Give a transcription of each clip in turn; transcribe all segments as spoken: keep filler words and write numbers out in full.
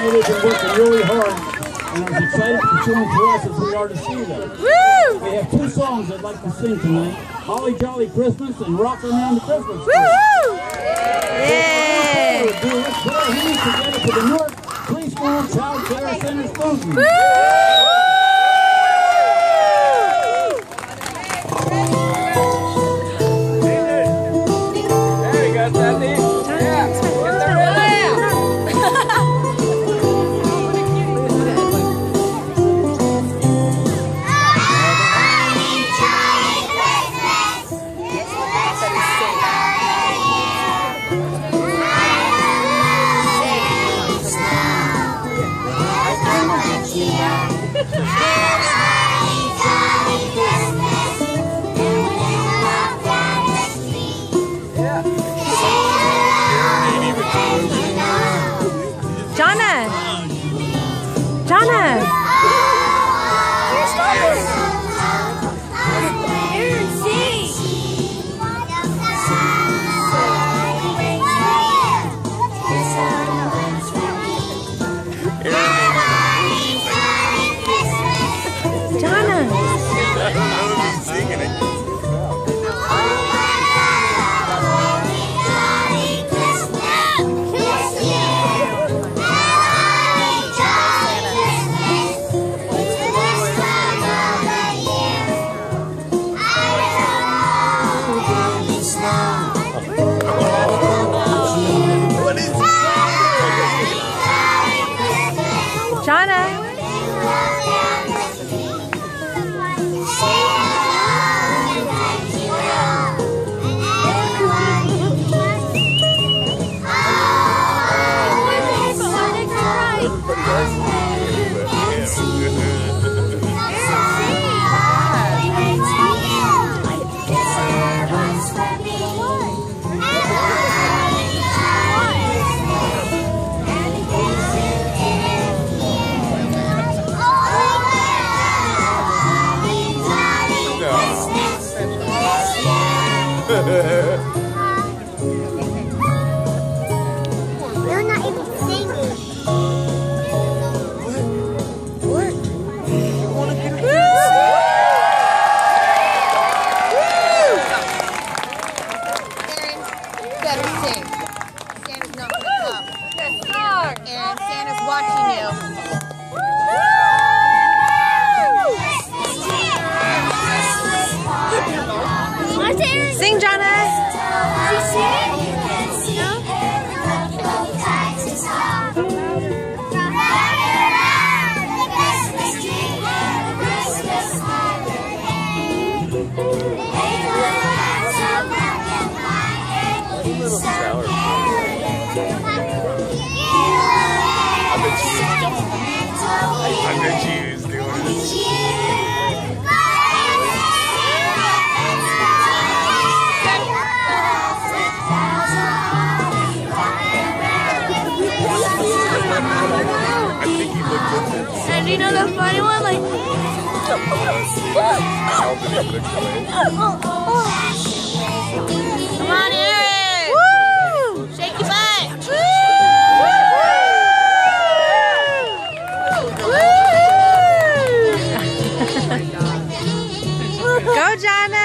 know they've been working really hard, and I'm excited to tune for us as we are to see them. Woo! We have two songs I'd like to sing tonight, Holly Jolly Christmas and Rockin' Around the Christmas Tree. Woo! Yeah! Let's put our hands together for the Newark Preschool Child Care Center Spooky. Woo! Jana! Jana! Jana! They're not even singing. What? What? You want to get a Aaron, you better sing. Santa's not going to come. And Santa's watching you. Sing, Jana! I bet you is doing it. I think he looked at it. And you know the funny one? Like, Come on, Aaron! woo! Shake your butt! Go, Jana!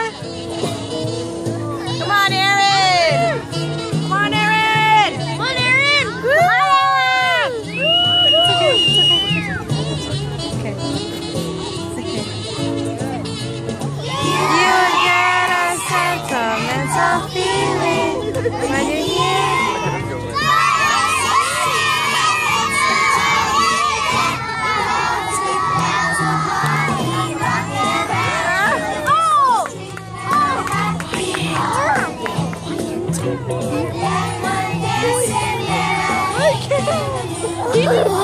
Come on, Aaron! Come on, Aaron! Come on, Aaron! Woo! Come on! Okay. It's okay. You get a sentimental feeling when you're here. Oh!